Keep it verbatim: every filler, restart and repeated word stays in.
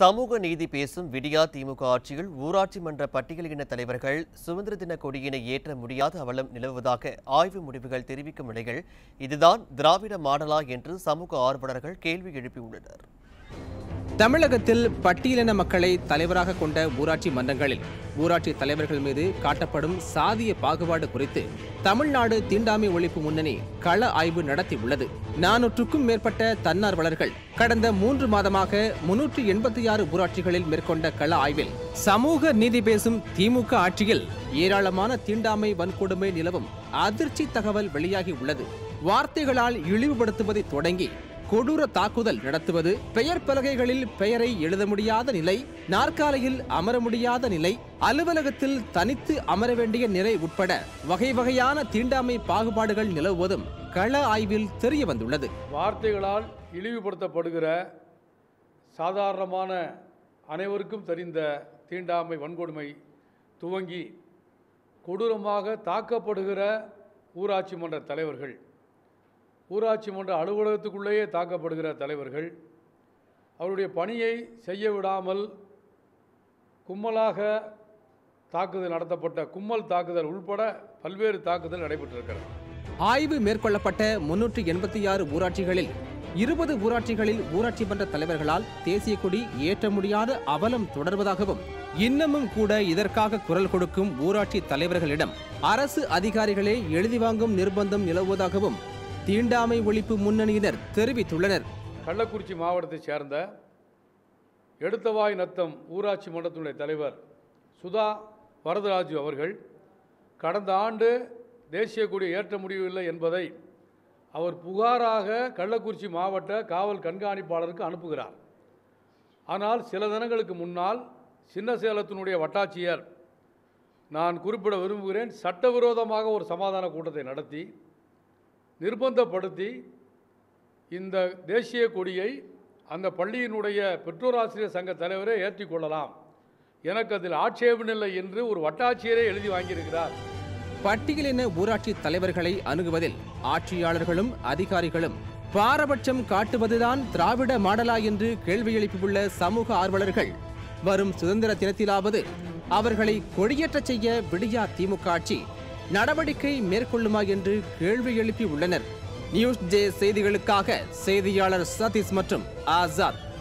சமூக நீதி பேசும் விடியா திமுக ஆட்சியில் ஊராட்சி மன்ற பட்டியலின தலைவர்கள் சுதந்திர தின கொடியினை ஏற்ற முடியாத அவலம் நிலவுவதாக ஆய்வு முடிவுகள் தெரிவிக்கும் நிலையில் இதுதான் திராவிட மாடலா என்று சமூக ஆர்வலர்கள் கேள்வி எழுப்பியுள்ளனர். தமிழகத்தில் பட்டியலின மக்களை தலைவராக கொண்ட ஊராட்சி மன்றங்களில் ஊராட்சி தலைவர்கள் மீது காட்டப்படும் சாதிய பாகுபாடு குறித்து தமிழ்நாடு தீண்டாமை ஒழிப்பு முன்னணி கள ஆய்வு நடத்தியுள்ளது. நானூற்றுக்கும் மேற்பட்ட தன்னார்வலர்கள் கடந்த மூன்று மாதமாக முன்னூற்றி எண்பத்தி ஆறு ஊராட்சிகளில் மேற்கொண்ட கள ஆய்வில் சமூக நீதி பேசும் திமுக ஆட்சியில் ஏராளமான தீண்டாமை வன்கொடுமை நிலவும் அதிர்ச்சி தகவல் வெளியாகி உள்ளது. வார்த்தைகளால் இழிவுபடுத்துவதை தொடங்கி கொடூர தாக்குதல் நடத்துவது, பெயர் பலகைகளில் பெயரை எழுத முடியாத நிலை, நாற்காலியில் அமர முடியாத நிலை, அலுவலகத்தில் தனித்து அமர வேண்டிய நிலை உட்பட வகை வகையான தீண்டாமை பாகுபாடுகள் நிலவுவதும் கள ஆய்வில் தெரிய வந்துள்ளது. வார்த்தைகளால் இழிவுபடுத்தப்படுகிற சாதாரணமான அனைவருக்கும் தெரிந்த தீண்டாமை வன்கொடுமை துவங்கி கொடூரமாக தாக்கப்படுகிற ஊராட்சி மன்ற தலைவர்கள், ஊராட்சி மன்ற அலுவலகத்துக்குள்ளேயே தாக்கப்படுகிற தலைவர்கள், அவருடைய பணியை செய்ய விடாமல் கும்மலாக தாக்குதல் நடத்தப்பட்ட கும்மல் தாக்குதல் உள்பட பல்வேறு தாக்குதல் நடைபெற்றிருக்கிறது. ஆய்வு மேற்கொள்ளப்பட்ட முன்னூற்றி எண்பத்தி ஆறு ஊராட்சிகளில் இருபது ஊராட்சிகளில் ஊராட்சி மன்ற தலைவர்களால் தேசிய கொடி ஏற்ற முடியாத அவலம் தொடர்வதாகவும், இன்னமும் கூட இதற்காக குரல் கொடுக்கும் ஊராட்சி தலைவர்களிடம் அரசு அதிகாரிகளே எழுதி வாங்கும் நிர்பந்தம் நிலவுவதாகவும் தீண்டாமை ஒழிப்பு முன்னணியினர் தெரிவித்துள்ளனர். கள்ளக்குறிச்சி மாவட்டத்தைச் சேர்ந்த எடுத்தவாய் நத்தம் ஊராட்சி மன்றத்தினுடைய தலைவர் சுதா வரதராஜு அவர்கள் கடந்த ஆண்டு தேசிய கொடி ஏற்ற முடியவில்லை என்பதை அவர் புகாராக கள்ளக்குறிச்சி மாவட்ட காவல் கண்காணிப்பாளருக்கு அனுப்புகிறார். ஆனால் சில தினங்களுக்கு முன்னால் சின்ன சேலத்தினுடைய வட்டாட்சியர், நான் குறிப்பிட விரும்புகிறேன், சட்டவிரோதமாக ஒரு சமாதான கூட்டத்தை நடத்தி நிர்பந்தப்படுத்தி இந்த தேசிய கொடியை அந்த பள்ளியினுடைய பெற்றோராசிரியர் சங்க தலைவரே ஏற்றி கொள்ளலாம், எனக்கு அதில் ஆட்சேபமில்லை என்று ஒரு வட்டாட்சியரே எழுதி வாங்கியிருக்கிறார். பட்டியலின ஊராட்சி தலைவர்களை அணுகுவதில் ஆட்சியாளர்களும் அதிகாரிகளும் பாரபட்சம் காட்டுவதுதான் திராவிட மாடலா என்று கேள்வி எழுப்பியுள்ள சமூக ஆர்வலர்கள் வரும் சுதந்திர தினத்திலாவது அவர்களை கொடியேற்ற செய்ய விடியா திமுக ஆட்சி நடவடிக்கை மேற்கொள்ளுமா என்று கேள்வி எழுப்பி உள்ளனர். நியூஸ் ஜே செய்திகளுக்காக செய்தியாளர் சதீஷ் மற்றும் ஆசாத்.